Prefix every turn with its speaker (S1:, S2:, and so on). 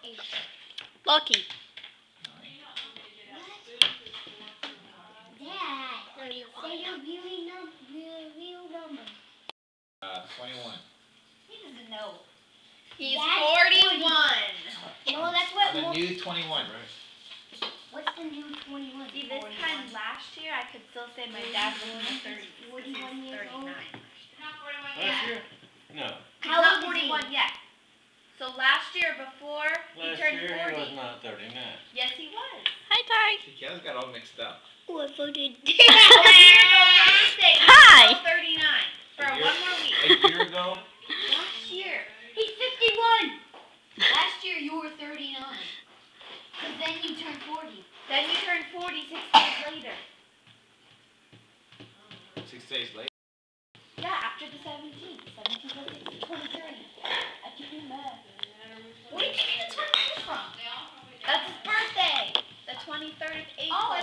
S1: Lucky.
S2: Dad, say your real number.
S3: 21.
S2: He doesn't know.
S1: He's
S2: That's
S1: 41.
S2: No, that's what.
S3: The new 21, right?
S2: What's the new 21?
S1: See, this time last year, I could still say my dad was in the 30s.
S2: 41 years
S1: 39.
S2: old.
S4: Not 41
S3: Last
S4: yet.
S3: year? No.
S1: He's
S2: How
S1: not
S2: old is he?
S1: 41 yet. So last year, before he
S5: Last
S1: turned
S5: year
S1: 40.
S5: he was not 39.
S1: Yes, he was. Hi, Ty.
S3: Kaz got all mixed up.
S2: Oh, I voted.
S1: A year ago Thursday, he Hi. was 39. For
S3: A year-
S1: one more week.
S3: A year ago?
S1: Last year.
S2: He's 51. Last year you were 39. Cause then you turned 40.
S1: Then you turned 40 6 days later.
S3: 6 days later.
S1: Yeah, after the 17th. 17 plus 6 23. I can do math. Where did you get the 23 from? That's his birthday. The 23rd of April.
S2: Oh,